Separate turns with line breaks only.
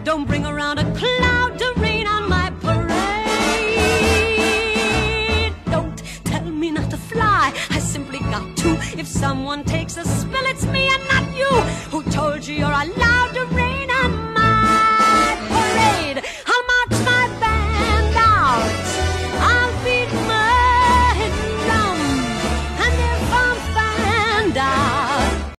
Don't bring around a cloud to rain on my parade. Don't tell me not to fly, I simply got to. If someone takes a